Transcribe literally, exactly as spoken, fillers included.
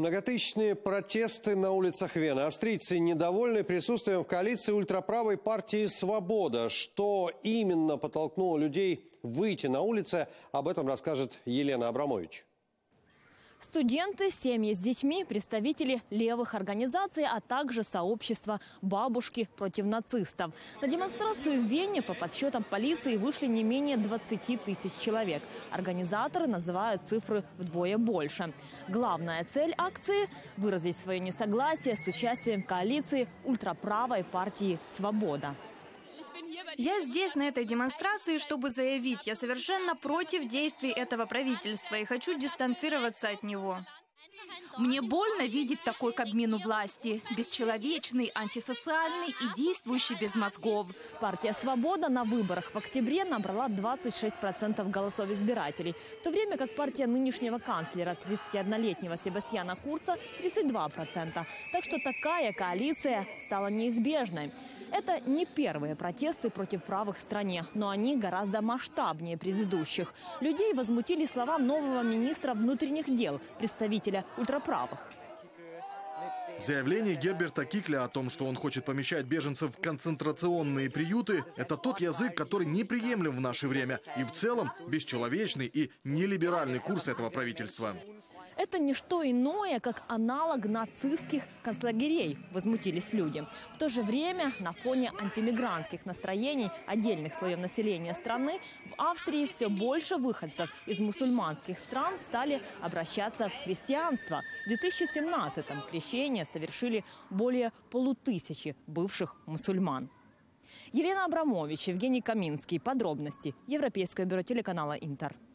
Многотысячные протесты на улицах Вены. Австрийцы недовольны присутствием в коалиции ультраправой партии «Свобода». Что именно подтолкнуло людей выйти на улицы, об этом расскажет Елена Абрамович. Студенты, семьи с детьми, представители левых организаций, а также сообщества «Бабушки против нацистов». На демонстрацию в Вене по подсчетам полиции вышли не менее двадцати тысяч человек. Организаторы называют цифры вдвое больше. Главная цель акции – выразить свое несогласие с участием коалиции ультраправой партии «Свобода». Я здесь, на этой демонстрации, чтобы заявить, я совершенно против действий этого правительства и хочу дистанцироваться от него. Мне больно видеть такой Кабмин у власти. Бесчеловечный, антисоциальный и действующий без мозгов. Партия «Свобода» на выборах в октябре набрала двадцать шесть процентов голосов избирателей, в то время как партия нынешнего канцлера, тридцатиоднолетнего Себастьяна Курца, тридцать два процента. Так что такая коалиция стала неизбежной. Это не первые протесты против правых в стране, но они гораздо масштабнее предыдущих. Людей возмутили слова нового министра внутренних дел, представителя ультраправых. Заявление Герберта Кикля о том, что он хочет помещать беженцев в концентрационные приюты, это тот язык, который неприемлем в наше время. И в целом бесчеловечный и нелиберальный курс этого правительства. Это не что иное, как аналог нацистских концлагерей, возмутились люди. В то же время на фоне антимигрантских настроений отдельных слоев населения страны в Австрии все больше выходцев из мусульманских стран стали обращаться в христианство. В две тысячи семнадцатом крещение совершили более полутысячи бывших мусульман. Елена Абрамович, Евгений Каминский. Подробности. Европейское бюро телеканала «Интер».